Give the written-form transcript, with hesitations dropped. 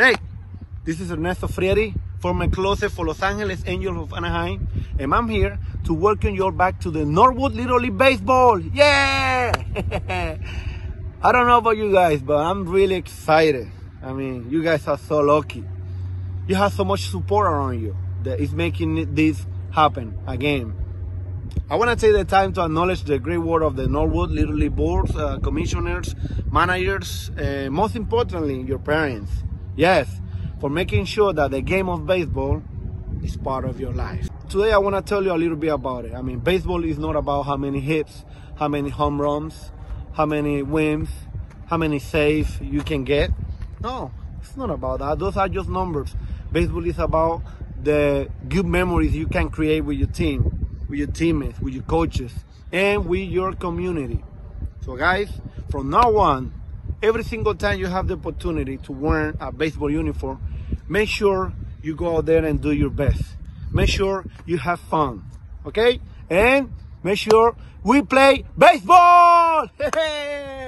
Hey, this is Ernesto Frieri, former closer for Los Angeles Angels of Anaheim, and I'm here to welcome you all back to the Norwood Little League Baseball. Yeah! I don't know about you guys, but I'm really excited. I mean, you guys are so lucky. You have so much support around you that is making this happen again. I want to take the time to acknowledge the great work of the Norwood Little League boards, commissioners, managers, and most importantly, your parents. Yes, for making sure that the game of baseball is part of your life. Today, I want to tell you a little bit about it. I mean, baseball is not about how many hits, how many home runs, how many wins, how many saves you can get. No, it's not about that. Those are just numbers. Baseball is about the good memories you can create with your team, with your teammates, with your coaches, and with your community. So guys, from now on, every single time you have the opportunity to wear a baseball uniform, make sure you go out there and do your best. Make sure you have fun, okay? And make sure we play baseball! Hey!